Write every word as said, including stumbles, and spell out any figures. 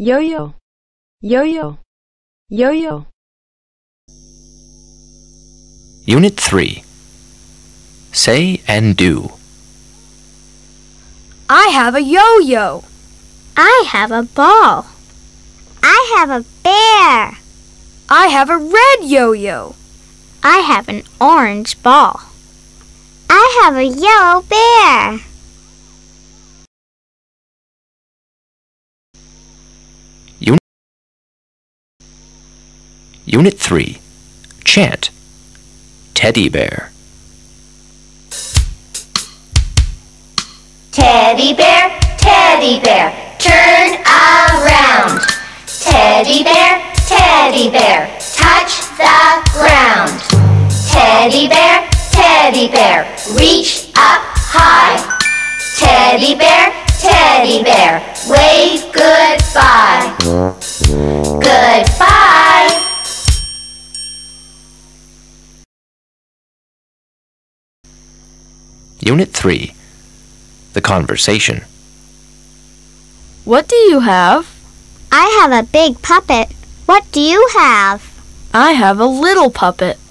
yoyo, yoyo, yoyo. Unit three. Say and do. I have a yo-yo. I have a ball. I have a bear. I have a red yo-yo. I have an orange ball. I have a yellow bear. Unit, Unit three. Chant. Teddy bear. Teddy bear, teddy bear, turn around. Teddy bear, teddy bear, touch the ground. Teddy bear, teddy bear, reach up high. Teddy bear, teddy bear, wave goodbye. Goodbye. Unit three. The conversation. What do you have? I have a big puppet. What do you have? I have a little puppet.